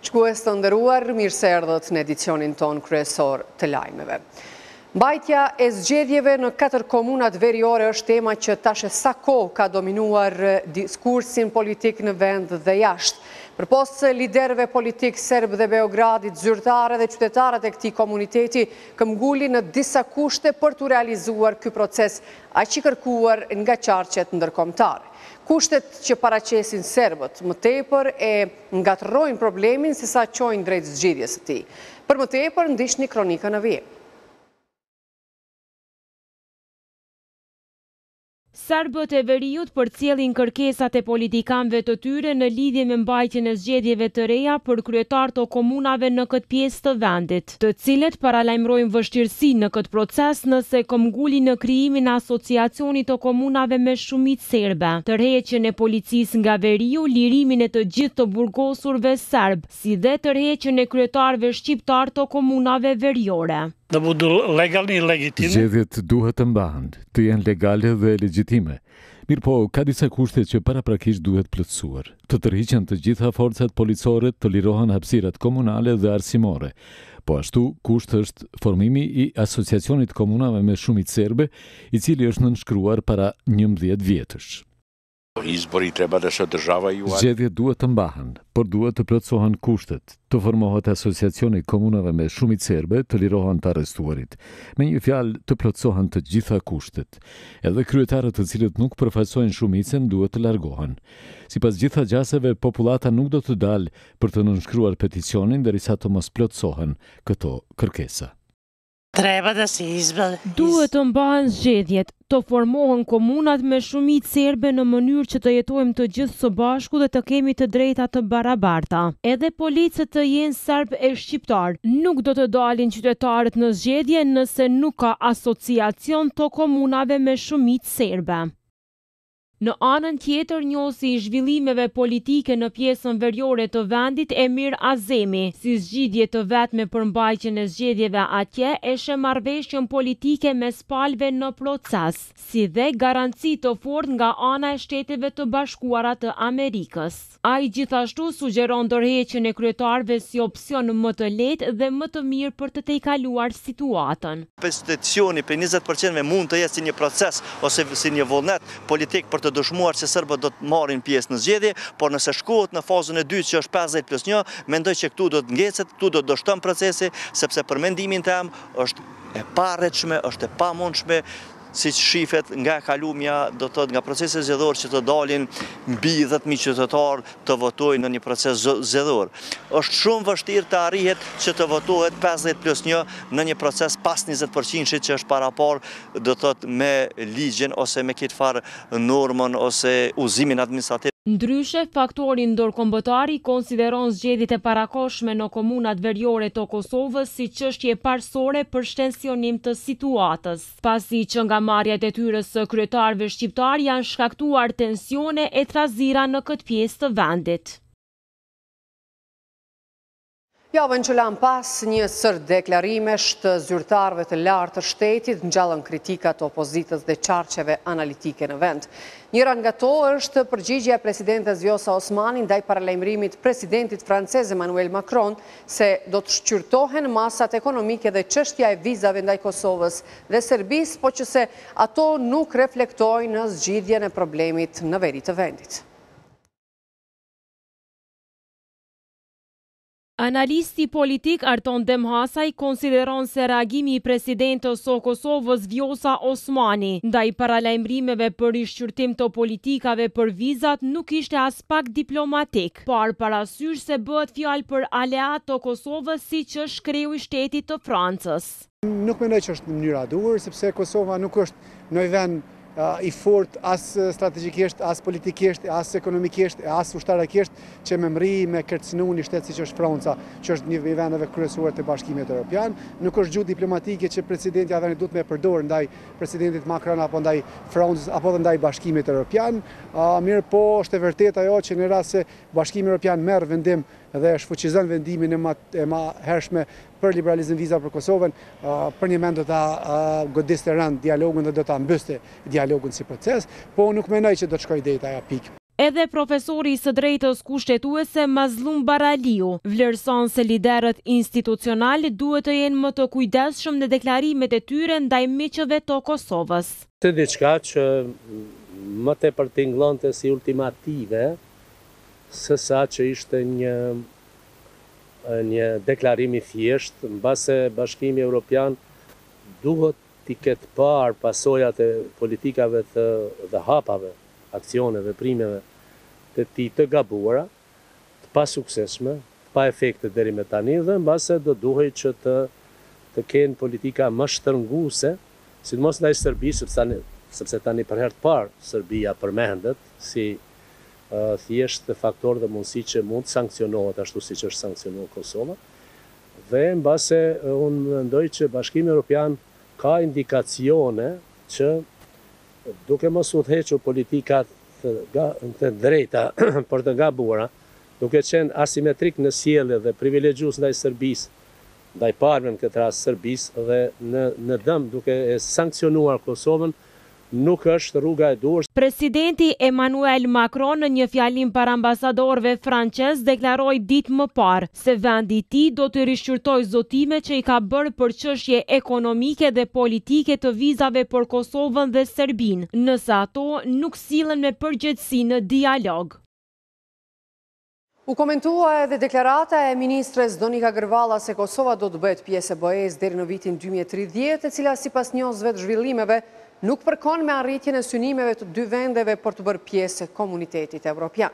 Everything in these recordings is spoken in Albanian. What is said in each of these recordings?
Shikues të nderuar, mirë se erdhët në edicionin ton kryesor të lajmeve. Mbajtja e zgjedhjeve në 4 komunat veriore është tema që tash sa kohë ka dominuar diskursin politik në vend dhe jashtë. Përposë liderëve politik serb dhe Beogradit, zyrtare dhe qytetarët e këtij komuniteti këmbgulin në disa kushte për të realizuar ky proces aq i kërkuar nga qarqet ndërkombëtare. Kushtet që paraqesin serbët më tepër e ngatërrojnë problemin sesa çojnë drejt zgjidhjes së tij. Për më tepër ndiqni kronikën e vijim. Serbët e veriut përcjellin kërkesat e politikanëve të tyre në lidhje me mbajtjen e zgjedhjeve të reja për kryetar të komunave në këtë pjesë të vendit, të cilët paralajmërojnë vështirësi në këtë proces nëse këmbgulin në krijimin e asociacionit të komunave me shumicë serbe, tërheqjen e policisë nga veriu, lirimin e të gjithë të burgosurve serb, si dhe tërheqjen e kryetarëve shqiptar të komunave veriore. Da budu legalni i legitime. Zgjedhjet duhet të mbahen, të jenë legale dhe legjitime. Mirë po, ka disa kushte që paraprakisht duhet plotësuar. Të tërhiqen të gjitha forcat policore, të lirohen hapësirat komunale dhe arsimore. Po ashtu, kusht është formimi i asociacionit komunave me shumicë serbe, i cili është nënshkruar para 11 vjetësh. Zgjedhjet duhet të mbahen, por duhet të plotësohen kushtet, të formohet asociacioni komunave me shumicë serbe, të lirohen të arrestuarit. Me një fjalë, të plotësohen të gjitha kushtet. Edhe kryetarët të cilët nuk përfaqësojnë shumicën duhet të largohen. Sipas gjitha gjaseve, popullata nuk do të dalë për të nënshkruar peticionin derisa të mos plotësohen këto kërkesa. Duhet të mbahen zgjedhjet, të formohen komunat me shumicë serbe në mënyrë që të jetojmë të gjithë së bashku dhe të kemi të drejta të barabarta. Edhe policët të jenë serb e shqiptar. Nuk do të dalin qytetarët në zgjedhje nëse nuk ka asociacion të komunave me shumicë serbe. Në anën tjetër, njohësi i zhvillimeve politike në pjesën veriore të vendit Emir Azemi, si zgjidhje të vetme për mbajtjen e zgjedhjeve atje, e sheh marrëveshjen politike mes palëve në proces, si dhe garanci të fortë nga ana e Shteteve të Bashkuara të Amerikës. Ai gjithashtu sugjeron ndërheqjen e kryetarëve si opsion më të lehtë dhe më të mirë për të tejkaluar situatën. Peticioni për 20% mund të jetë si një proces ose si një vullnet politik për të dëshmuar se serbët do të marrin pjesë në zgjedhje, por nëse shkohet në fazën e dytë që është 50+1, mendoj që këtu do të ngecet, këtu do të dështon procesi, sepse për mendimin tim është e parritshme, është e pamundshme, siç shifet nga kalumja, do të thotë nga procesi zgjedhor që të dalin mbi 10.000 qytetarë të votojnë në një proces zgjedhor. Është shumë vështirë të arrihet që të votohet 50+1 në një proces pas 20% që është parapar, do të thotë me ligjin ose me këtë farë normën ose udhëzimin administrativ. Ndryshe, faktori ndërkombëtar konsideron zgjedhjet e parakohshme në komunat veriore të Kosovës si çështje parsore për shtensionim të situatës, pasi që nga marrja e detyrës së kryetarëve shqiptar janë shkaktuar tensione e trazira në këtë pjesë të vendit. Javën që lan pas një sër deklarimesh të zyrtarëve të lartë të shtetit ngjallën kritikat të opozitës dhe qarqeve analitike në vend. Njëra nga to është përgjigjja e presidentes Vjosa Osmani ndaj paralajmërimit presidentit francez Emmanuel Macron se do të shqyrtohen masat ekonomike dhe çështja e vizave ndaj Kosovës dhe Serbisë, po që se ato nuk reflektojnë në zgjidhjen e problemit në veri të vendit. Analisti politik Arton Demhasaj konsideron se reagimi i presidentës së Kosovës Vjosa Osmani ndaj paralajmërimeve për rishqyrtim të politikave për vizat nuk ishte as pak diplomatik, por parasysh se bëhet fjalë për aleat të Kosovës siç është kreu i shtetit të Francës. Nuk mendoj që është në mënyrë e duhur, sepse Kosova nuk është në vend i fort as strategjikisht, as politikisht, as ekonomikisht, as ushtarakisht që me mri me kërcënu një shtet si që është Franca, që është një vendeve kryesore të Bashkimit Evropian. Nuk është gjuhë diplomatike që presidenti Adani duhet me përdorë ndaj presidentit Macron apo ndaj Francës apo ndaj Bashkimit Evropian. Mirë po, është e vërtet ajo që në rast se Bashkimi Evropian merr vendim dhe shfuqizon vendimin e ma hershme për liberalizim viza për Kosovën, për një mend do ta godiste rënd dialogun dhe do ta mbyste dialogun si proces, po nuk mendoj që do të shkojë deri ajo pikë. Edhe profesori së drejtës kushtetuese Mazlum Baraliu vlerëson se liderët institucional duhet të jenë më të kujdesshëm në deklarimet e tyre ndaj miqëve të Kosovës. Të diçka që më tepër tingëllonte si ultimative, sesa që ishte një deklarim i thjesht, mbase Bashkimi Evropian duhet t'i ketë parë pasojat e politikave dhe hapave, aksioneve, primeve të ti të gabuara, të pa suksesshme, të pa efekte deri me tani, dhe mbase do duhej që të kenë politika më shtrënguese, sidomos ndaj Serbisë, sepse tani për herë të parë Serbia përmendet si thjesht faktor dhe mundësi që mund të sankcionohet ashtu siç është sankcionuar Kosova. Dhe mbase unë mendoj që Bashkimi Evropian ka indikacione që duke mos u udhëhequr politikat të drejta për të gabuara, duke qenë asimetrik në sjellje dhe privilegjues ndaj Serbisë, ndaj parëve në këtë rast Serbisë, dhe në dëm duke e sankcionuar Kosovën, nuk është rruga e duhur. Presidenti Emmanuel Macron në një fjalim para ambasadorëve francez deklaroi ditë më parë se vendi i tij do të rishqyrtojë zotimet që i ka bërë për çështje ekonomike dhe politike të vizave për Kosovën dhe Serbinë, nëse ato nuk sillen me përgjegjësi në dialog. U komentua edhe deklarata e ministres Donika Gërvalla se Kosova do të bëhet pjesë e BE-s deri në vitin 2030, e cila sipas njosëve të zhvillimeve nuk përkon me arritjen e synimeve të dy vendeve për të bërë pjesë e komunitetit evropian.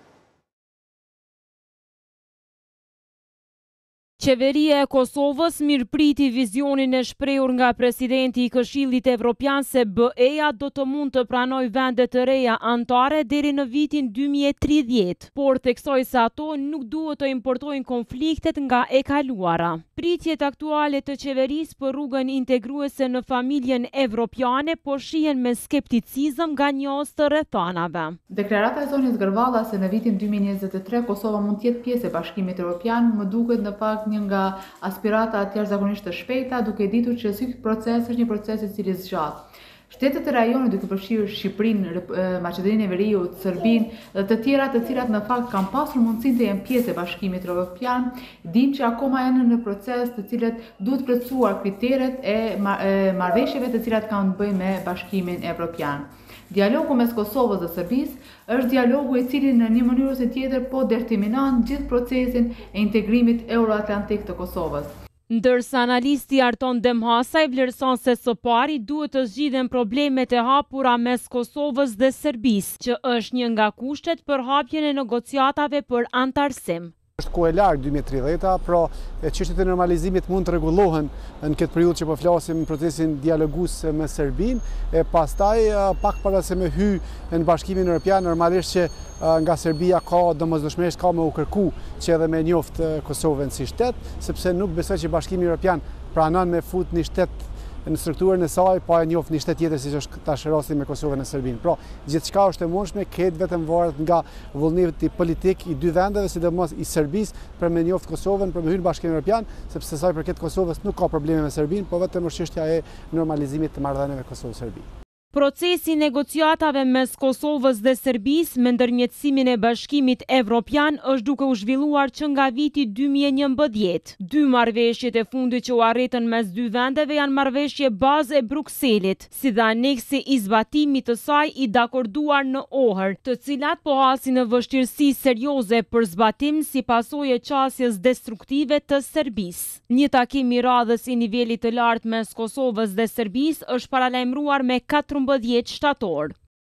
Qeveria e Kosovës mirëpriti vizionin e shprehur nga presidenti i Këshillit Evropian se BE-ja do të mund të pranojë vende të reja anëtare deri në vitin 2030, por theksoi se ato nuk duhet të importojnë konfliktet nga e kaluara. Pritjet aktuale të qeverisë për rrugën integruese në familjen evropiane po shihen me skepticizëm nga njohës të rrethanave. Deklarata e zonjës Gërvalla se në vitin 2023 Kosova mund të jetë pjesë e Bashkimit Evropian më duket në fakt një nga aspiratat jashtëzakonisht të shpejta, duke ditur që ky proces është një proces i cili zgjat. Shtetet e rajonit, duke përfshirë Shqipërinë, Maqedoninë e Veriut, Serbinë dhe të tjera të cilat në fakt kanë pasur mundësinë të jenë pjesë e Bashkimit Evropian, dimë që akoma janë në proces të cilët duhet plotësuar kriteret e marrëveshjeve të cilat kanë të bëjnë me Bashkimin Evropian. Dialogu mes Kosovës dhe Serbisë është dialogu i cili në një mënyrë ose tjetër po determinon gjithë procesin e integrimit euroatlantik të Kosovës. Ndërsa analisti Arton Demhasaj vlerëson se së pari duhet të zgjidhen problemet e hapura mes Kosovës dhe Serbisë, që është një nga kushtet për hapjen e negociatave për antarësim. Është kohë e largë 2030, pra çështjet e normalizimit mund të rregullohen në këtë periudhë që po flasim në procesin dialogus me Serbinë, e pastaj pak para se me hy në Bashkimin Evropian, normalisht që nga Serbia ka domosdoshmërisht ka me u kërku që edhe me njoft Kosovën si shtet, sepse nuk besoj që Bashkimi Evropian pranon me fut një shtet në strukturën e saj, pa e njoft një shtet tjetër siç është tash rasti me Kosovën e Serbinë. Pra, gjithçka është e mundshme, këtë vetëm varet nga vullneti politik i dy vendeve, sidomos i Serbisë, për me njoft Kosovën, për me hyrë në Bashkimin Evropian, sepse sa i përket Kosovës nuk ka probleme me Serbinë, po vetëm është çështja e normalizimit të marrëdhënieve Kosovë-Serbi. Procesi negociatave mes Kosovës dhe Serbisë me ndërmjetësimin e Bashkimit Evropian është duke u zhvilluar që nga viti 2011. Dy marrëveshjet e fundit që u arritën mes dy vendeve janë marrëveshje bazë e Brukselit, si dhe aneksi i zbatimit të saj i dakorduar në Ohër, të cilat po hasin në vështirësi serioze për zbatim si pasojë e qasjes destruktive të Serbisë. Një takim i radhës i nivelit të lartë mes Kosovës dhe Serbisë është paralajmëruar me 14 shtator.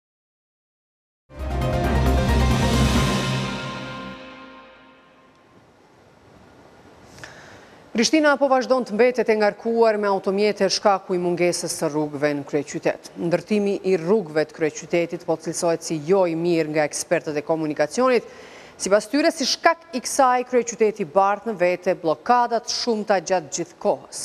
Prishtina po vazhdon të mbetet e ngarkuar me automjete shkaku i mungesës së rrugëve në kryeqytet. Ndërtimi i rrugëve të kryeqytetit po cilësohet si jo i mirë nga ekspertët e komunikacionit. Sipas tyre, si shkak i kësaj, kryeqyteti bart në vete blokadat shumta gjatë gjithë kohës.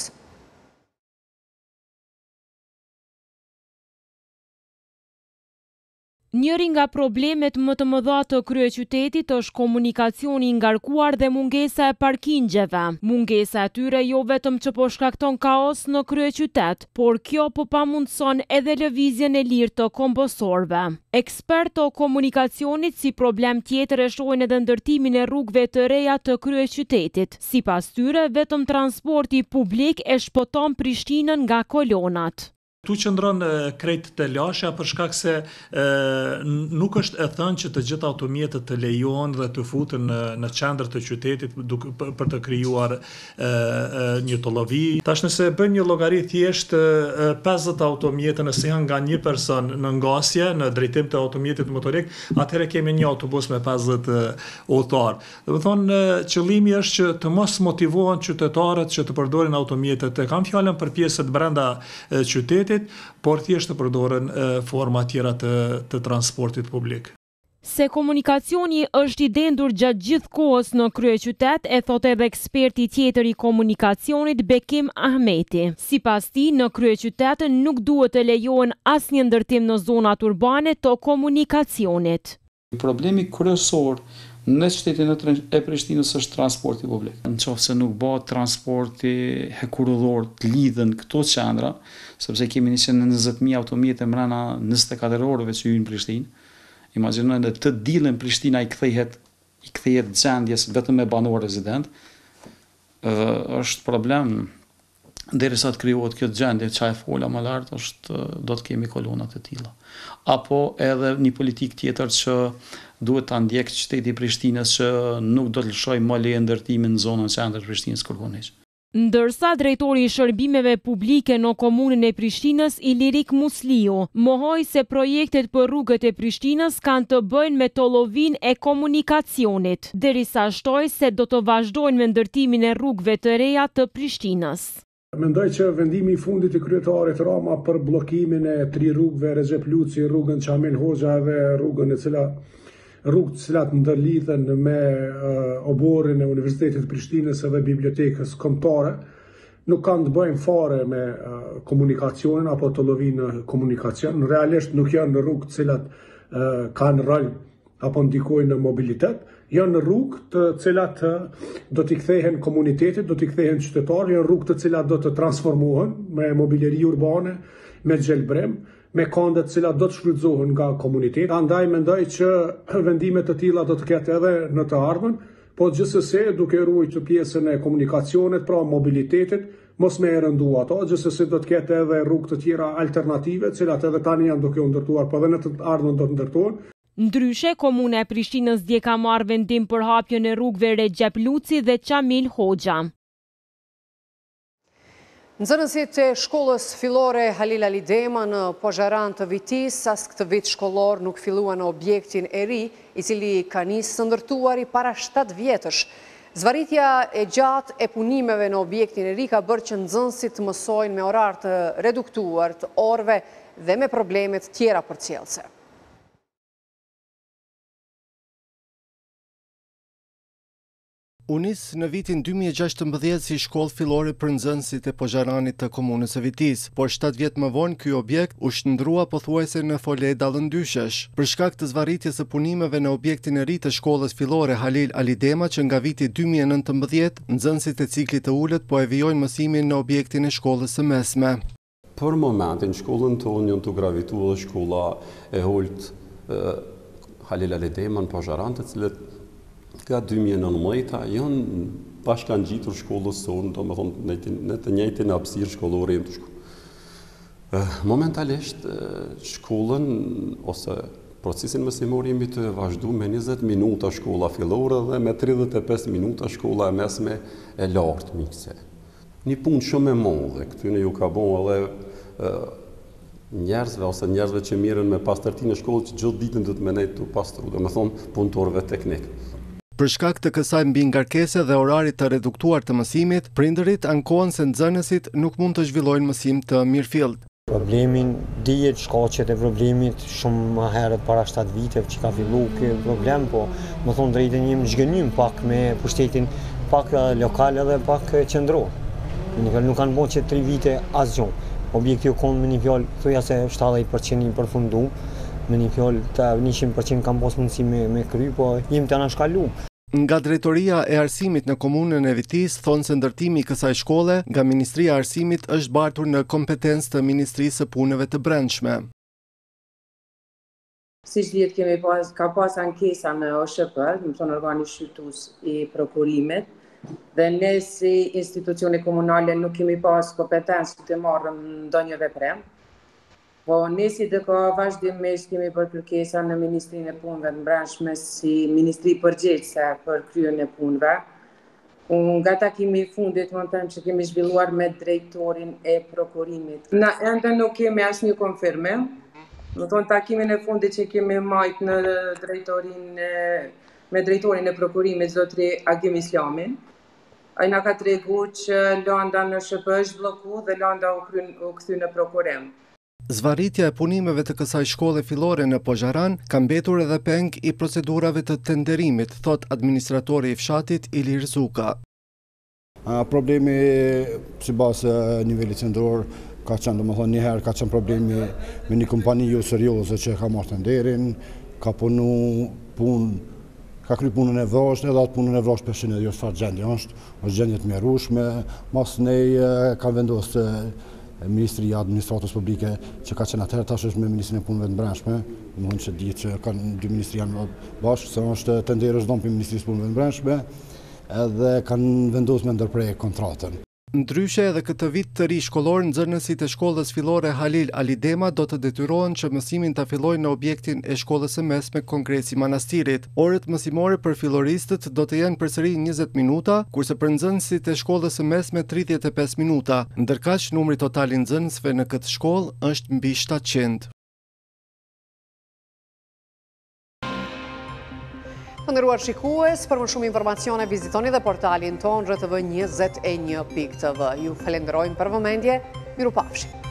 Njëri nga problemet më të mëdha të kryeqytetit është komunikacioni i ngarkuar dhe mungesa e parkingjeve. Mungesa e tyre jo vetëm që po shkakton kaos në kryeqytet, por kjo po pamundson edhe lëvizjen e lirë të kombosorëve. Ekspertë o komunikacionit si problem tjetër e shohin edhe ndërtimin e rrugëve të reja të kryeqytetit. Sipas tyre, vetëm transporti publik e shpëton Prishtinën nga kolonat. Tu qëndron krejt të lasha për shkak se nuk është e thënë që të gjitha automjetet të lejohen dhe të futen në qendër të qytetit për të krijuar një tollovi. Tash nëse bën një llogari thjesht 50 automjete nëse janë nga një person në ngasje në drejtim të automjetit motorik, atëherë kemi një autobus me 50 udhëtar. Do të thonë qëllimi është që të mos motivohen qytetarët që të përdorin automjetet. Kam fjalën për pjesët brenda qytetit, por thjesht të përdoren forma tjera të transportit publik. Se komunikacioni është i dendur gjatë gjithë kohës në kryeqytet, e thot edhe eksperti tjetër i komunikacionit Bekim Ahmeti. Sipas tij, në kryeqytet nuk duhet të lejohen asnjë ndërtim në zonat urbane të komunikacionit. Problemi kryesor në qytetin e Prishtinës është transporti publik. Nëse nuk bëhet transporti hekurudhor të lidhen këto qendra, sepse kemi 120.000 automjete mbrana 24 orëve që hyjnë në Prishtinë. Imagjinojnë dhe të dilën Prishtina i kthehet gjendjes vetëm me banor rezident. Është problem derisa të krijohet kjo gjendje, çfarë fola më lart është do të kemi kolona të tilla. Apo edhe një politikë tjetër që duhet ta ndjek qyteti i Prishtinës që nuk do të lëshojë më leje ndërtimin në zonën qendër të Prishtinës kërkonisht. Ndërsa drejtori i shërbimeve publike në komunën e Prishtinës, Ilirik Musliu, mohoi se projektet për rrugët e Prishtinës kanë të bëjnë me tollovin e komunikacionit, derisa shtoi se do të vazhdojnë me ndërtimin e rrugëve të reja të Prishtinës. Mendoj që vendimi i fundit i kryetarit Rama për bllokimin e 3 rrugëve, Recep Luci, rrugën Çamil Hoxha dhe rrugën rrugë të cilat ndërlidhen me oborin e Universitetit të Prishtinës dhe bibliotekës kombëtare, nuk kanë të bëjnë fare me komunikacionin apo të lovinë në komunikacion. Realisht nuk janë në rrugë të cilat kanë rol apo ndikojnë në mobilitet, janë në rrugë të cilat do t'i kthehen komunitetit, do t'i kthehen qytetarë, janë rrugë të cilat do të transformohen me mobiljeri urbane, me gjelbrem, me kande të cilat do të shfrytëzohen nga komunitet. Andaj mendoj që vendimet të tilla do të ketë edhe në të ardhmen, po gjithsesi duke ruajtur pjesën e komunikacionit, pra mobilitetit, mos me e rëndu ato, gjithsesi do të ketë edhe rrugë të tjera alternative, të cilat edhe tani janë duke u ndërtuar, por edhe në të ardhmen do të ndërtohen. Ndryshe, komuna e Prishtinës dje ka marrë vendim për hapjen e rrugëve Recep Luci dhe Çamil Hoxha. Nxënësit e shkollës fillore Halil Ali Dema në Pozharan të Vitis, as këtë vit shkollor nuk filluan në objektin e ri, i cili ka nisë ndërtuar i para 7 vjetësh. Zvarritja e gjatë e punimeve në objektin e ri ka bërë që nxënësit mësojnë me orar të reduktuar të orëve dhe me problemet tjera përcjellëse. Unis në vitin 2016 si shkollë fillore për nxënësit e Pozharanit të komunës së Vitis, por 7 vjet më vonë ky objekt u shndrua pothuajse në fole dallëndyshesh. Për shkak të zvarritjes së punimeve në objektin e ri të shkollës fillore Halil Ali Dema, që nga viti 2019, nxënësit e ciklit të ulët po e vijojnë mësimin në objektin e shkollës së mesme. Për momentin shkollën tonë janë të gravituar shkolla e holt Halil Ali Dema në Pozharan, të cilët nga 2019 janë bashkan gjitur shkollës sonë, do më thonë në të njëjtin hapësirë shkollore jenë të shkollë. Momentalisht, shkollën ose procesin mësimor jemi të vazhdu me 20 minuta shkolla fillore dhe me 35 minuta shkolla e mesme e lartë mikse. Një punë shumë e madhe, këtyne ju ka bon edhe njerëzve ose njerëzve që mirën me pastërtinë e shkollë që gjithë ditën dhe të menet të pastru, do më thonë punëtorëve teknikë. Për shkak të kësaj mbi ngarkese dhe orarit të reduktuar të mësimit, prindërit ankohen se nxënësit nuk mund të zhvillojnë mësim të mirëfillt. Problemin dihet shkaqet e problemit shumë më herët para 7 viteve që ka filluar ky problem, po më thon drejtën jemi zhgënjym pak me pushtetin pak lokal edhe pak qendror. Nuk kanë bërë që 3 vite asgjë. Objekti u kon me një fjalë thoya se 70% i përfunduar. me një fjalë të 100% kam pas mundësi me kry, po jem të anashkalu. Nga Drejtoria e Arsimit në komunën e Vitis thonë se ndërtimi i kësaj shkolle nga Ministria e Arsimit është bartur në kompetencë të Ministrisë së Punëve të Brendshme. Si që ka pas ankesa në OSHP, më thonë organi shqyrtues i prokurimit, dhe ne si institucione komunale nuk kemi pas kompetencë të marrëm ndonjë veprim. Po ne si DK vazhdimisht kemi bërë kërkesa në Ministrinë e Punëve të Brendshme si Ministri përgjegjëse për kryen e punëve. Nga takimi i fundit, më them që kemi zhvilluar me drejtorin e prokurimit. Na ende nuk kemi asnjë konfirmim. Më thonë takimin e fundit që kemi majt në me drejtorin e prokurimit, zotri Agim Islamin. Ai na ka tregu që landa në SHP është bloku dhe landa u kthy në prokurim. Zvarritja e punimeve të kësaj shkolle fillore në Pozharan ka mbetur edhe peng i procedurave të tenderimit, thot administratori i fshatit Ilir Zuka. Problemi sipas nivelit qendror ka qenë, domethënë njëherë ka qenë problemi me një kompani jo serioze që ka marrë tenderin, ka kry punën e vrasht, edhe atë punën e vrasht përshin e jo çfarë gjendje është gjendje të mjerueshme, mas nej ka vendosë Ministria e Administratës Publike që ka qenë atëherë tash është me Ministrinë e Punëve të Brendshme, domethënë që dihet që kanë dy ministria bashkë, se është tenderi është dhënë për Ministrisë së Punëve të Brendshme, edhe kanë vendosur me ndërprej kontratën. Ndryshe edhe këtë vit të ri shkollor, nxënësit e shkollës fillore Halil Alidema do të detyrohen që mësimin ta fillojnë në objektin e shkollës së mesme Kongresi Manastirit. Orët mësimore për filloristët do të jenë përsëri 20 minuta, kurse për nxënësit e shkollës së mesme 35 minuta. Ndërkaq numri total i nxënësve në këtë shkollë është mbi 700. Të nderuar shikues, për më shumë informacione vizitoni dhe portalin ton rtv21.tv. Ju falenderojmë për vëmendje, mirupafshim.